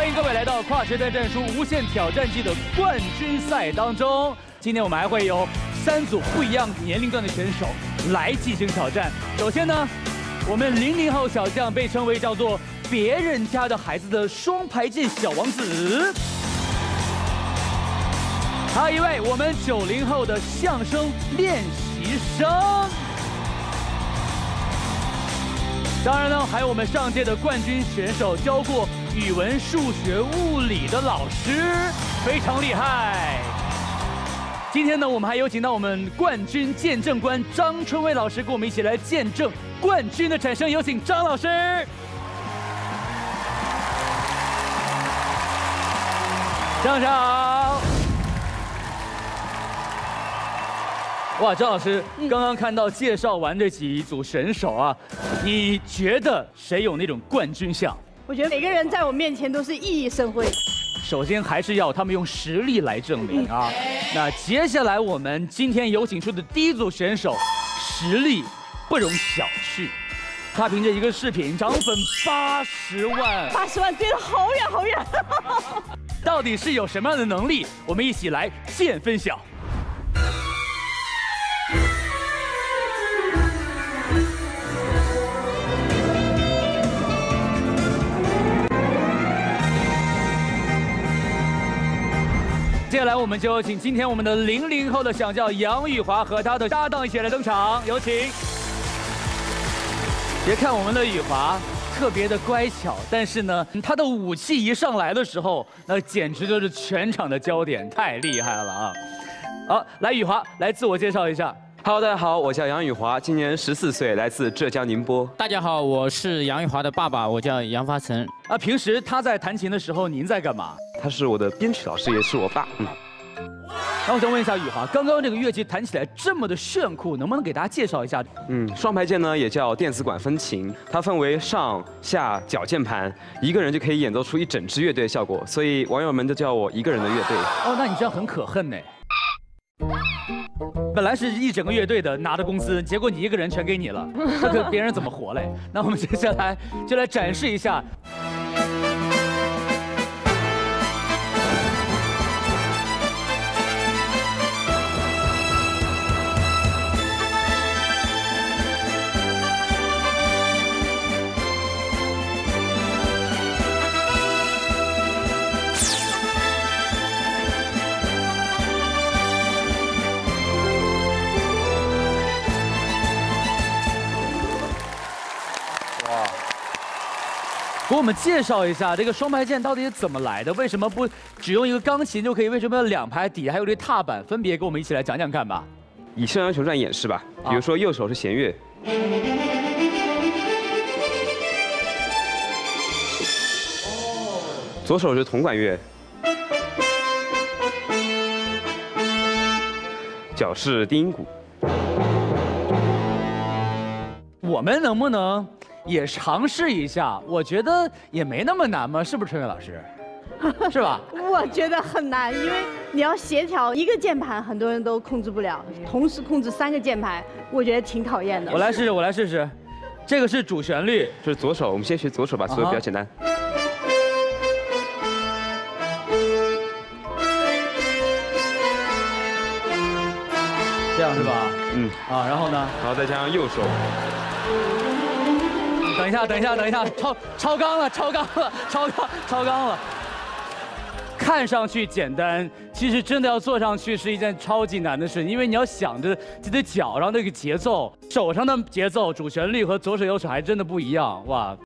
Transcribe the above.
欢迎各位来到跨时代战术无限挑战季的冠军赛当中。今天我们还会有3组不一样年龄段的选手来进行挑战。首先呢，我们00后小将被称为叫做别人家的孩子的双排剑小王子，还有一位我们90后的相声练习生。 当然呢，还有我们上届的冠军选手，教过语文、数学、物理的老师，非常厉害。今天呢，我们还有请到我们冠军见证官张春薇老师，跟我们一起来见证冠军的产生。有请张老师。张老师好。 哇，张老师，刚刚看到介绍完这几组选手啊，你觉得谁有那种冠军相？ 我觉得每个人在我面前都是熠熠生辉。 首先还是要他们用实力来证明啊。那接下来我们今天有请出的第一组选手，实力不容小觑。他凭着一个视频涨粉80万 ，80万追得好远好远。 到底是有什么样的能力？我们一起来见分晓。 接下来，我们就有请今天我们的00后的小将杨宇华和他的搭档一起来登场，有请。别看我们的宇华特别的乖巧，但是呢，他的武器一上来的时候，那简直就是全场的焦点，太厉害了啊！好，来宇华，来自我介绍一下。 Hello， 大家好，我叫杨宇华，今年14岁，来自浙江宁波。 大家好，我是杨宇华的爸爸，我叫杨发成。 啊，平时他在弹琴的时候，您在干嘛？ 他是我的编曲老师，也是我爸。 那我想问一下宇华，刚刚这个乐器弹起来这么的炫酷，能不能给大家介绍一下？ 双排键呢也叫电子管风琴，它分为上下脚键盘，一个人就可以演奏出一整支乐队的效果，所以网友们就叫我一个人的乐队。 哦，那你这样很可恨呢。 本来是一整个乐队的拿的工资，结果你一个人全给你了，这个别人怎么活嘞？那我们接下来就来展示一下。给我们介绍一下这个双排键到底是怎么来的？为什么不只用一个钢琴就可以？为什么要2排？底下还有这踏板，分别跟我们一起来讲讲看吧。 以《射雕英雄传》演示吧，比如说右手是弦乐，左手是铜管乐，脚是低音鼓。 我们能不能？ 也尝试一下，我觉得也没那么难嘛，是不是春月老师？是吧？ 我觉得很难，因为你要协调一个键盘，很多人都控制不了，同时控制3个键盘，我觉得挺讨厌的。 我来试试，我来试试。这个是主旋律， 这是左手，我们先学左手吧，左手比较简单。 这样是吧？然后呢？ 然后再加上右手。 等一下，等一下，等一下，超纲了，超纲了。看上去简单，其实真的要做上去是一件超级难的事，因为你要想着自己的脚，然后那个节奏，手上的节奏，主旋律和左手右手还真的不一样，哇。